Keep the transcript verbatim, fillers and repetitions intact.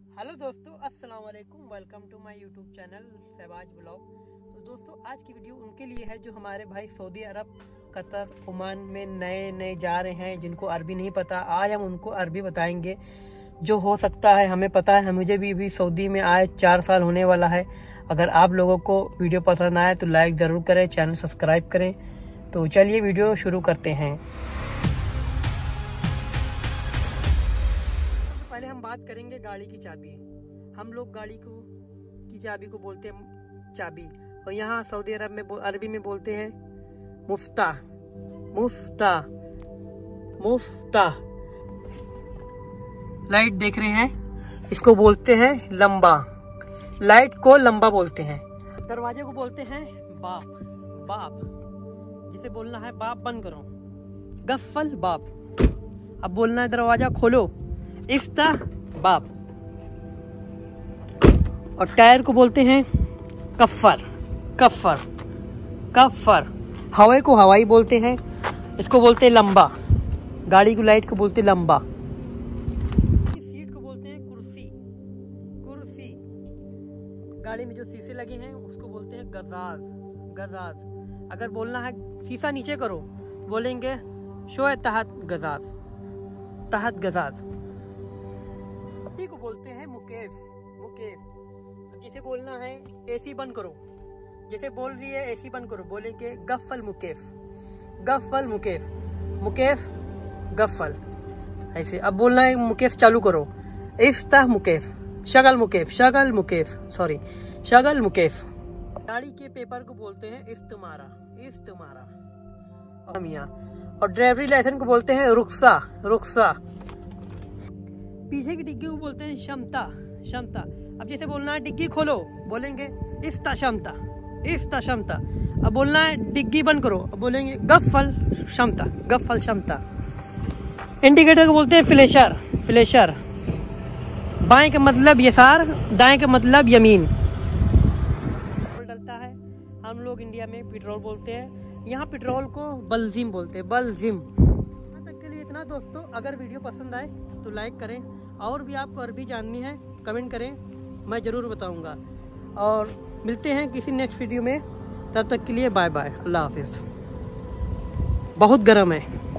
Hello दोस्तों, अस्सलाम वालेकुम। Welcome to my YouTube channel Shahbaz blog. तो दोस्तों, आज की वीडियो उनके लिए है जो हमारे भाई सऊदी अरब, कतर, ओमान में नए नए जा रहे हैं, जिनको अरबी नहीं पता। आज हम उनको अरबी बताएंगे। जो हो सकता है, हमें पता है, मुझे भी भी सऊदी में आए चार साल होने वाला है। अगर आप लोगों को वीडियो पसंद आए तो लाइक ज़रूर करें, चैनल सब्सक्राइब करें। तो चलिए वीडियो शुरू करते हैं। पहले हम बात करेंगे गाड़ी की चाबी। हम लोग गाड़ी को की चाबी को बोलते हैं चाबी, और यहाँ सऊदी अरब में अरबी में बोलते हैं मुफ्ता। मुफ्ता मुफ्ता। लाइट देख रहे हैं, इसको बोलते हैं लंबा। लाइट को लंबा बोलते हैं। दरवाजे को बोलते हैं बाप। बाप जिसे बोलना है बाप बंद करो, गफ्फल बाप। अब बोलना है दरवाजा खोलो, इफ्ता बाप। और टायर को बोलते हैं कफ्फर। कफ्फर कफ्फर। हवा को हवाई बोलते हैं, इसको बोलते हैं लंबा। गाड़ी की लाइट को बोलते हैं लंबा। सीट को बोलते हैं कुर्सी। कुर्सी। गाड़ी में जो शीशे लगे हैं उसको बोलते हैं गजाज। गजाज। अगर बोलना है शीशा नीचे करो, बोलेंगे शोए तहत गजाज। तहत गजाज। को बोलते हैं मुकेफ। मुकेफ। जिसे बोलना है एसी बंद करो, जैसे बोल रही है एसी बंद करो, बोलेंगे गफ्फल मुकेफ। गफ्फल मुकेफ। मुकेफ गफ्फल। ऐसे। अब बोलना है मुकेफ चालू करो, इफ्ताह मुकेफ। शगल मुकेफ। शगल मुकेफ सॉरी शगल मुकेफ। गाड़ी के पेपर को बोलते हैं इस्तेमारा। इस्तेमारा। और ड्राइवरी लाइसेंस को बोलते हैं रुखसा। रुखसा। पीछे की डिग्गी को बोलते हैं क्षमता। क्षमता। अब जैसे बोलना है डिग्गी खोलो, बोलेंगे इफ्ता क्षमता। इफ्ता क्षमता। अब बोलना है डिग्गी बंद करो, अब बोलेंगे गफ्फल क्षमता। गफ्फल क्षमता। इंडिकेटर को बोलते हैं फ्लैशर। फ्लैशर। बाएं का मतलब यसार, दाएं का मतलब यमीन। पेट्रोल डलता है, हम लोग इंडिया में पेट्रोल बोलते हैं, यहाँ पेट्रोल को बलजिम बोलते हैं। बलजिम। इतना दोस्तों, अगर वीडियो पसंद आए तो लाइक करें, और भी आपको अरबी जाननी है कमेंट करें, मैं ज़रूर बताऊंगा। और मिलते हैं किसी नेक्स्ट वीडियो में, तब तक के लिए बाय बाय, अल्लाह हाफिज़। बहुत गर्म है।